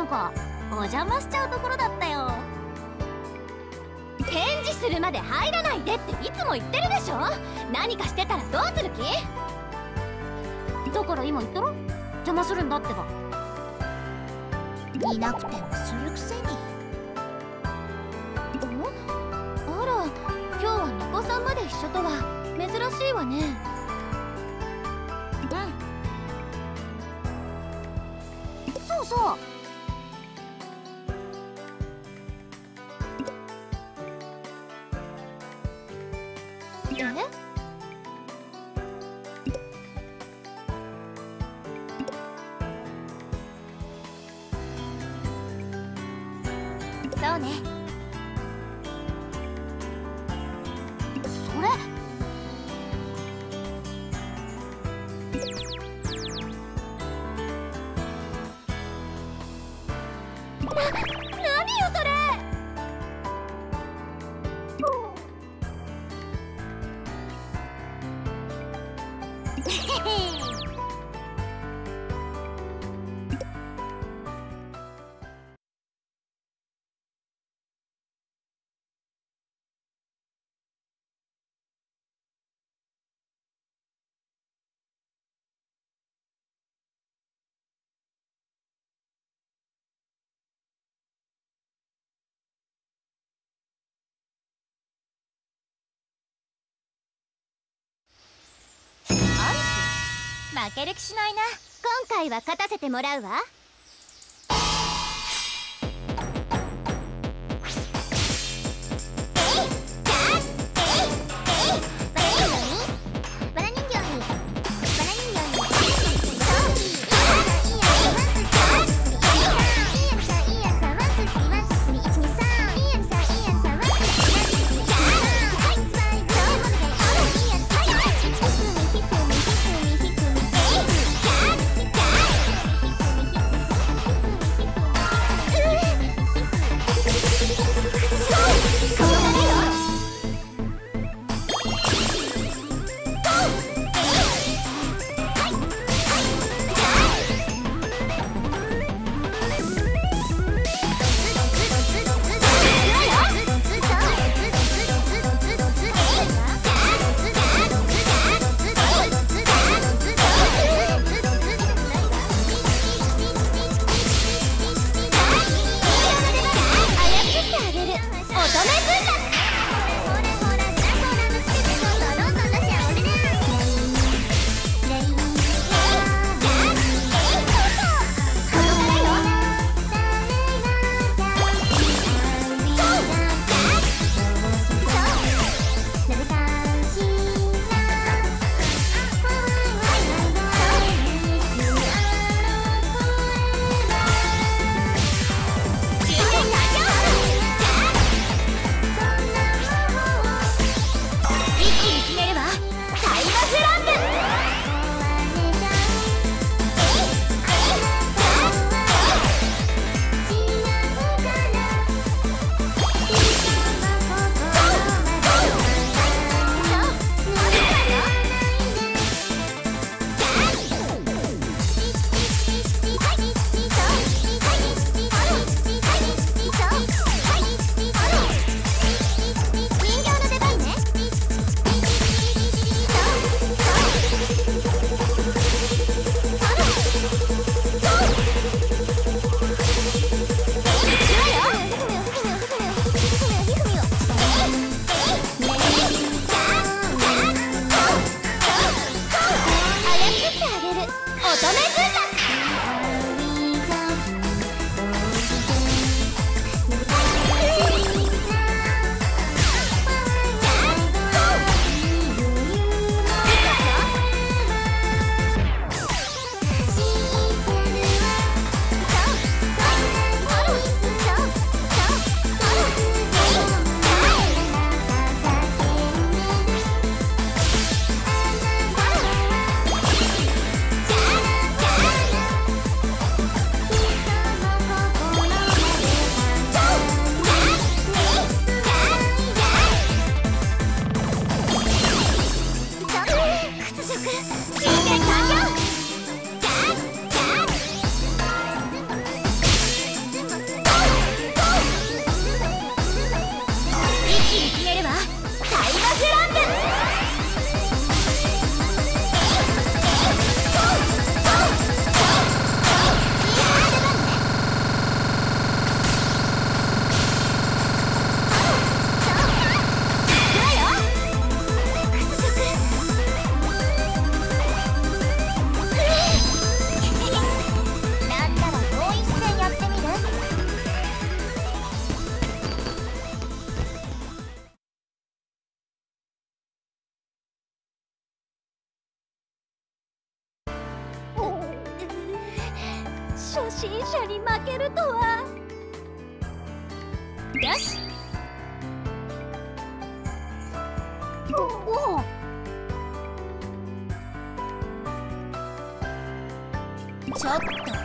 かお邪魔しちゃうところだったよ。 返事するまで入らないでっていつも言ってるでしょ。何かしてたらどうする気？ だから今言ったろ、邪魔するんだってば。いなくてもするくせに。 あら、今日は巫女さんまで一緒とは珍しいわね。 そうそう。 そうね。 それ何よそれ。負ける気しないな。今回は勝たせてもらうわ。 初心者に負けるとは。よし。 おお。 ちょっと。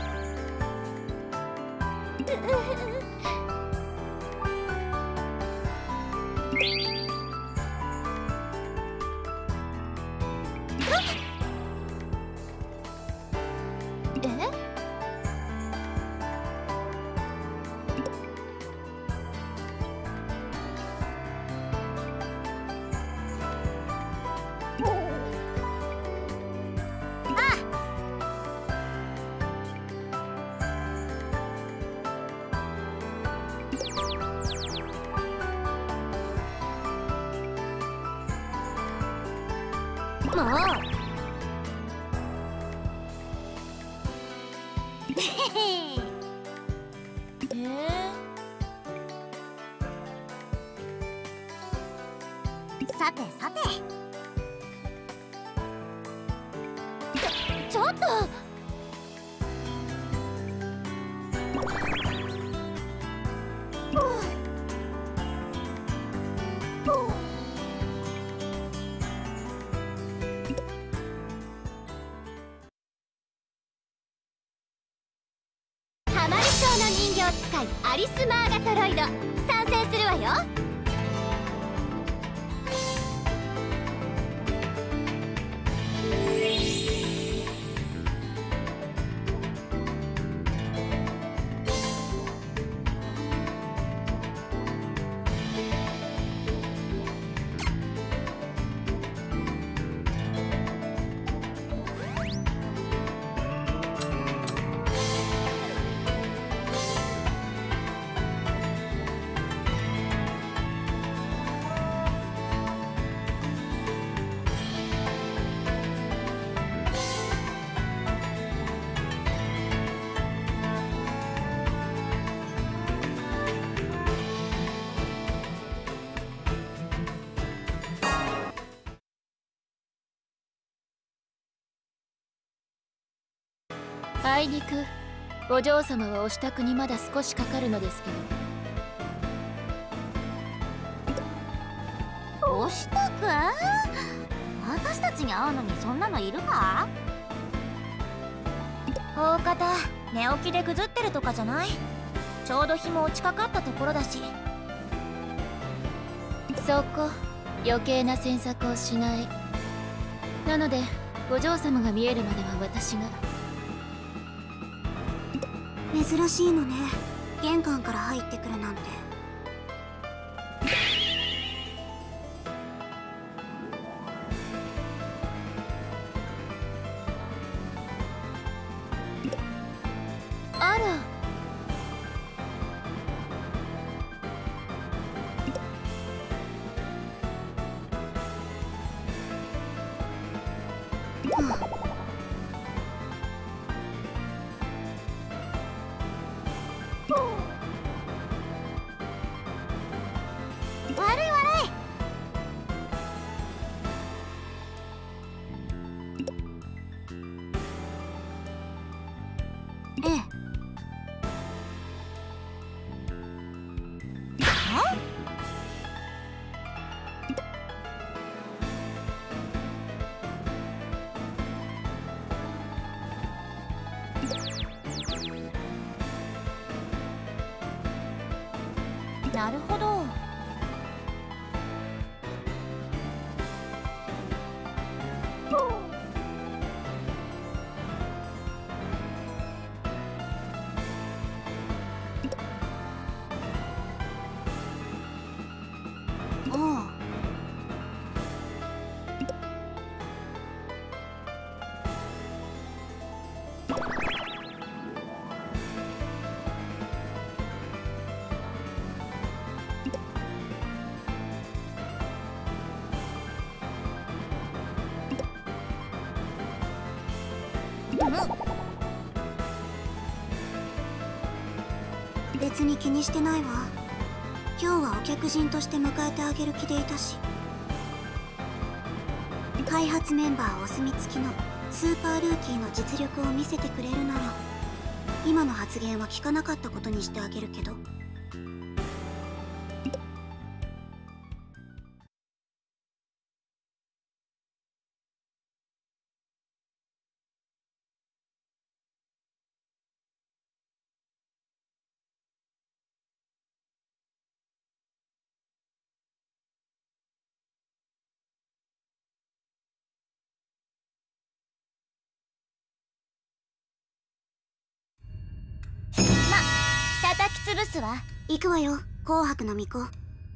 もう。さてさて。 ちょっと。ハマリ町の人形使いアリス・マーガトロイド参戦するわよ。あいにくお嬢様はお支度にまだ少しかかるのですけど。 お支度？私たちに会うのにそんなのいるか？ 大方寝起きでぐずってるとかじゃない？ちょうど日も落ちかかったところだし。そこ余計な詮索をしない。なのでお嬢様が見えるまでは私が。 珍しいのね、玄関から入ってくるなんて。 あら。 悪い悪い。ええ。なるほど。別に気にしてないわ。今日はお客人として迎えてあげる気でいたし。開発メンバーお墨付きのスーパールーキーの実力を見せてくれるなら今の発言は聞かなかったことにしてあげるけど。 叩き潰すわ。 行くわよ、紅白の巫女。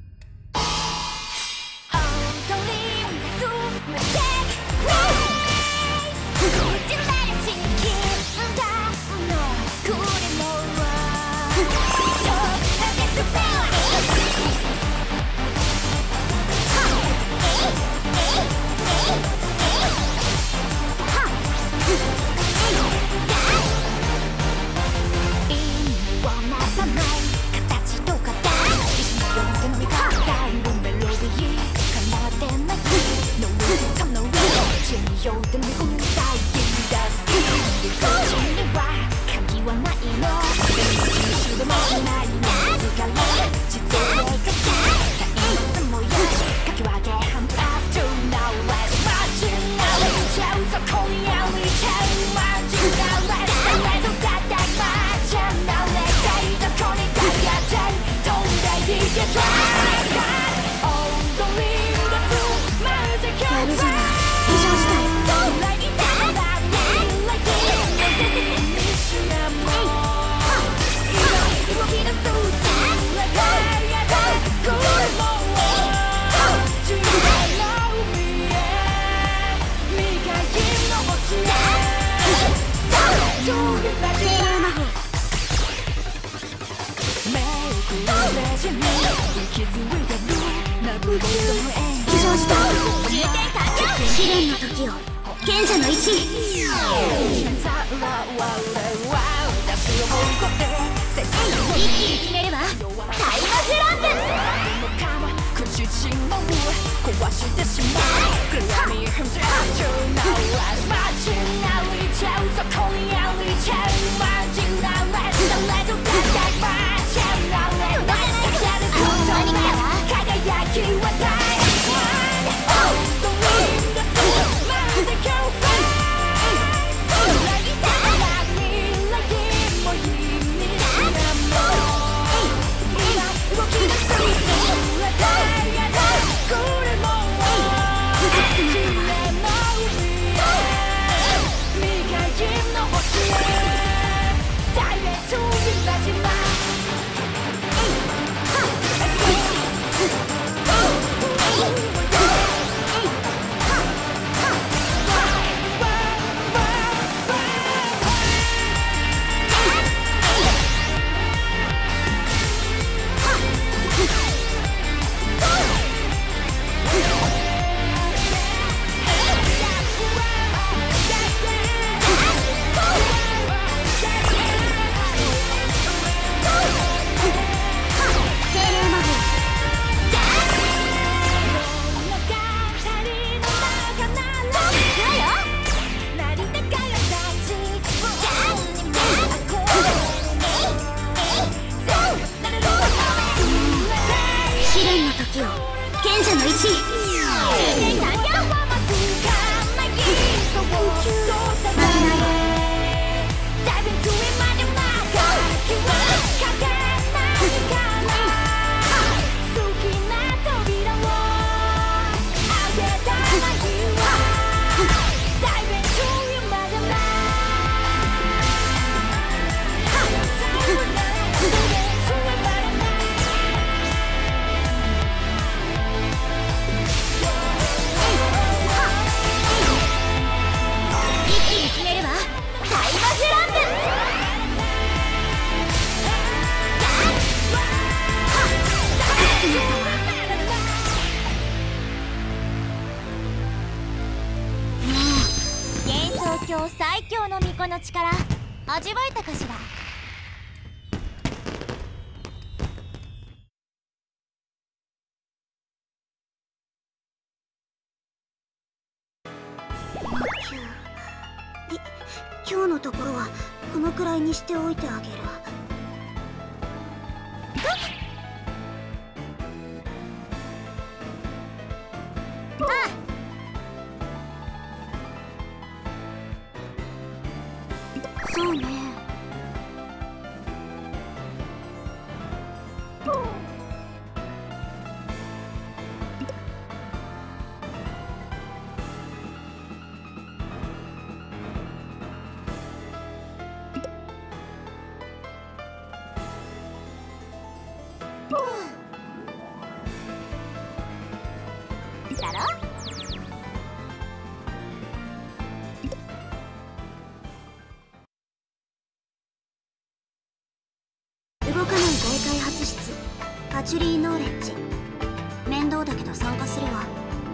試練の時を賢者の石。一気に決めるわ。タイムスランプ。壊してしまう暗闇踏んじゃう街なりちゃうそこにありちゃうマジなレストレートが大マーチャーなレストレート輝きは大賢者の石。 今日最強の巫女の力味わえたかしら。 今日のところはこのくらいにしておいてあげる。そうね。だろ？動かない大開発室、パチュリーノーレッジ。面倒だけど参加するわ。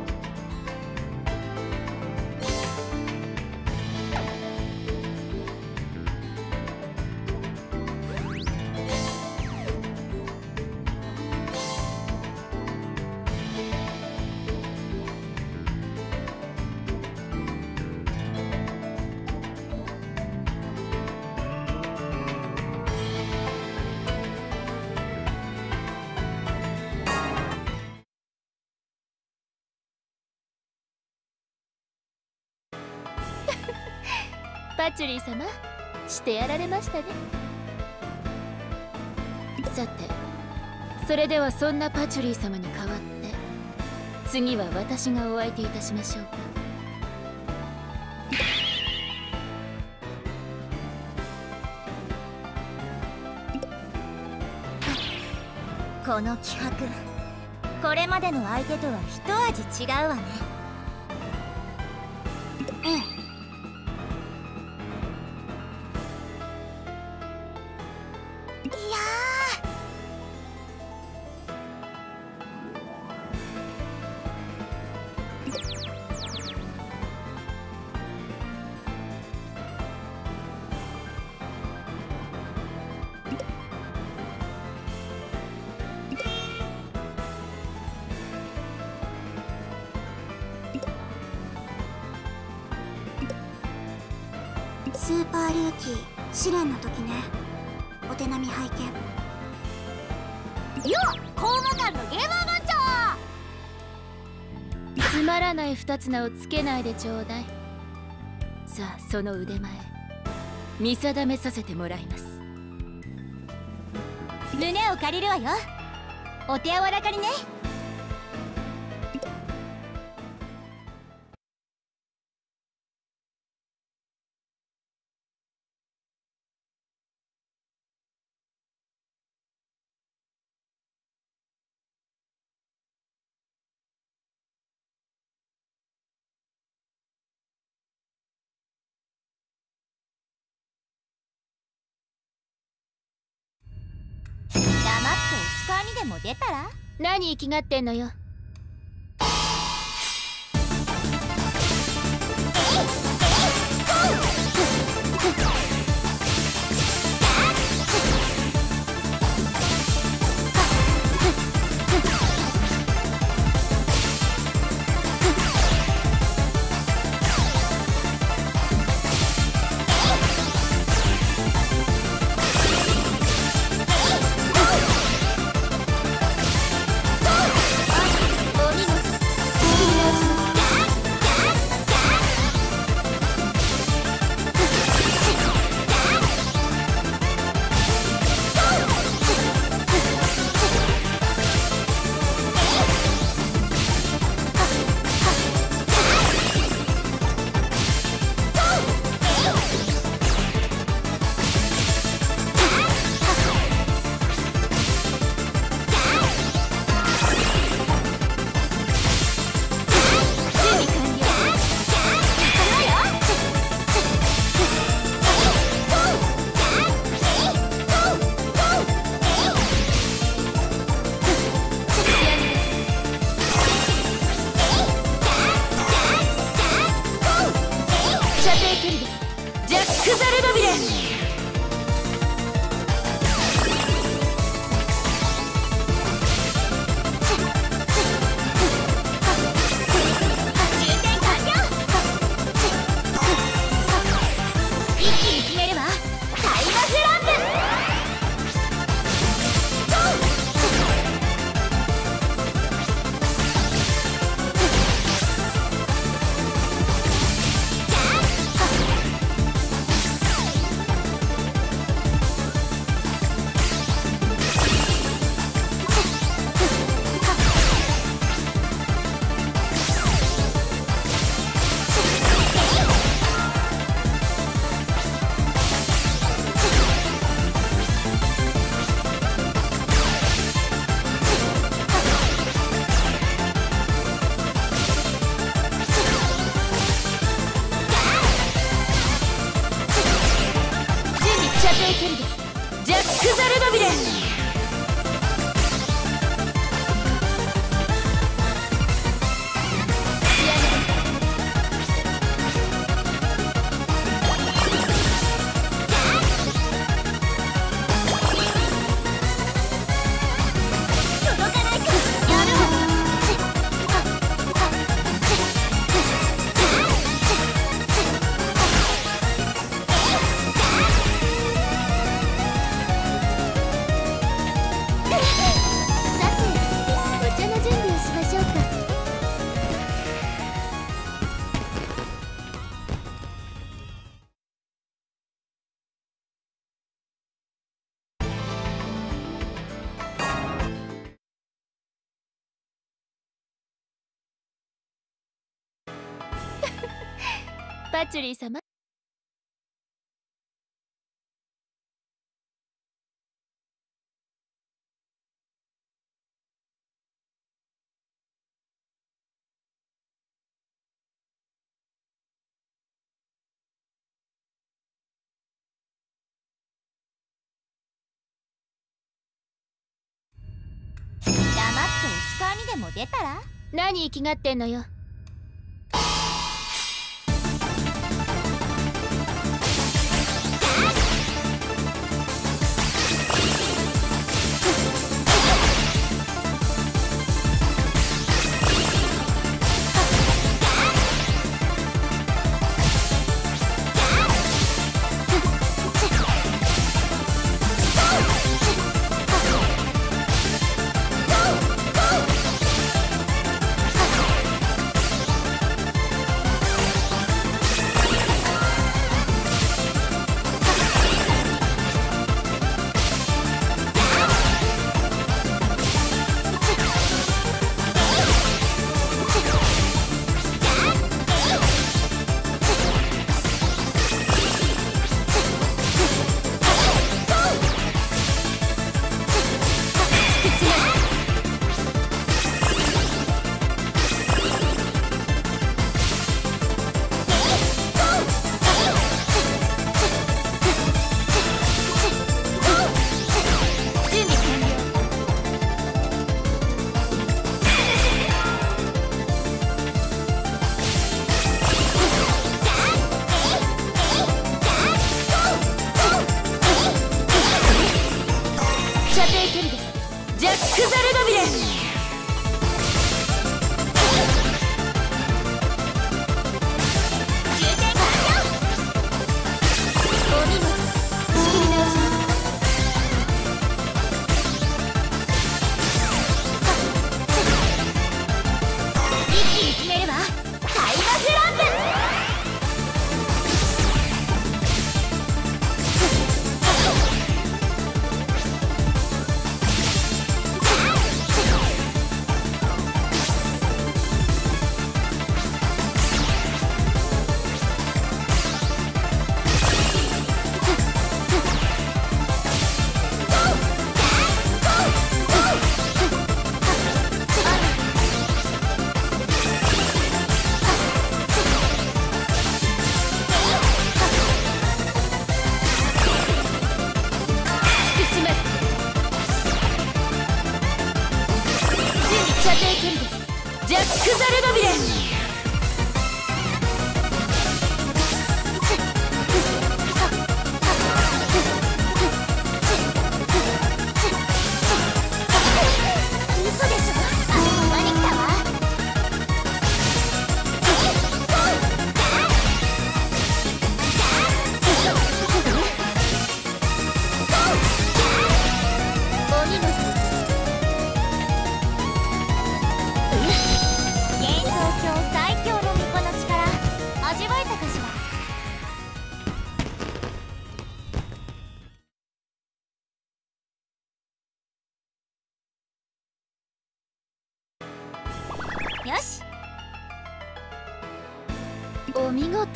パチュリー様、してやられましたね。さて、それではそんなパチュリー様に代わって次は私がお相手いたしましょうか。 この気迫、これまでの相手とは一味違うわね。ええ。スーパールーキー試練の時ね。お手並み拝見よっ。公務官のゲーマー番長。 つまらない二つ名をつけないでちょうだい。さあ、その腕前見定めさせてもらいます。 胸を借りるわよ。お手柔らかにね。黙ってお使いにでも出たら？ 何生きがってんのよ。 距離です。ジャック・ザルバビレン。パチュリー様。 黙ってお使いにでも出たら？ 何生きがってんのよ。ジャック・ザルバビレン。ジャック・ザルバビレン。 よし、 お見事。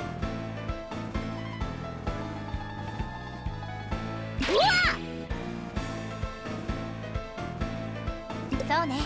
そうね。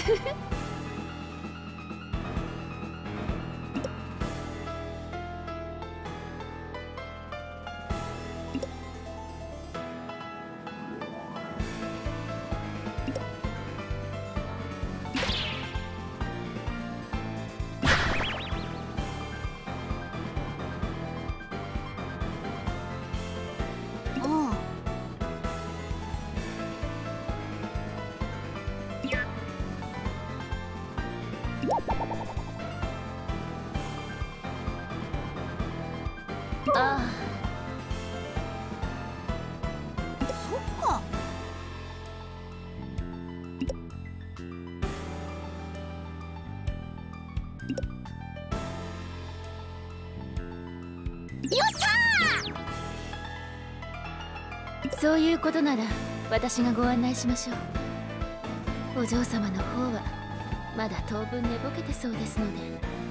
ああ、 そっか。 よっしゃそういうことなら私がご案内しましょう。お嬢様の方はまだ当分寝ぼけてそうですので。